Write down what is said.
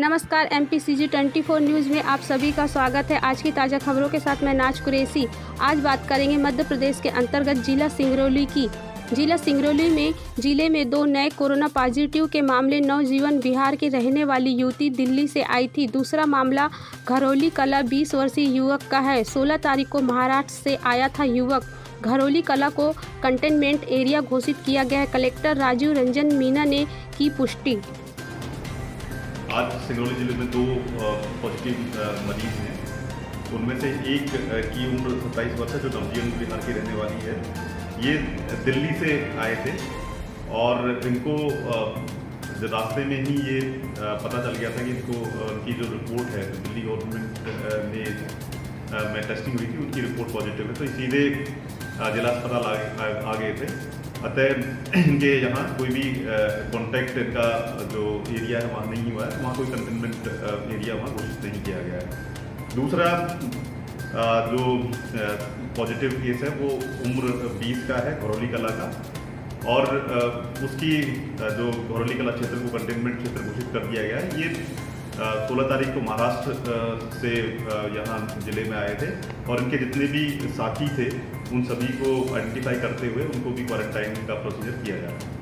नमस्कार, MPCG 24 news में आप सभी का स्वागत है। आज की ताज़ा खबरों के साथ मैं नाज कुरैशी। आज बात करेंगे मध्य प्रदेश के अंतर्गत जिला सिंगरौली की। जिला सिंगरौली में जिले में 2 नए कोरोना पॉजिटिव के मामले। नवजीवन बिहार की रहने वाली युवती दिल्ली से आई थी। दूसरा मामला घरौली कला 20 वर्षीय युवक का है। 16 तारीख को महाराष्ट्र से आया था युवक। घरौली कला को कंटेनमेंट एरिया घोषित किया गया है। कलेक्टर राजीव रंजन मीना ने की पुष्टि। आज सिंगरौली जिले में 2 पॉजिटिव मरीज हैं। उनमें से एक की उम्र 27 वर्ष है, जो नवजीवन बिहार की रहने वाली है। ये दिल्ली से आए थे और इनको रास्ते में ही ये पता चल गया था कि इनको उनकी जो रिपोर्ट है दिल्ली गवर्नमेंट ने में टेस्टिंग हुई थी, उनकी रिपोर्ट पॉजिटिव है, तो सीधे जिला अस्पताल आ गए थे। अतः इनके यहाँ कोई भी कॉन्टैक्ट का जो एरिया है वहाँ नहीं हुआ है, वहाँ कोई कंटेनमेंट एरिया वहाँ घोषित नहीं किया गया है। दूसरा जो पॉजिटिव केस है वो उम्र 20 का है, घरौली कला का, और उसकी जो घरौली कला क्षेत्र को कंटेनमेंट क्षेत्र घोषित कर दिया गया है। ये 16 तारीख को महाराष्ट्र से यहाँ जिले में आए थे और इनके जितने भी साथी थे उन सभी को आइडेंटिफाई करते हुए उनको भी क्वारंटाइन का प्रोसीजर किया जा रहा है।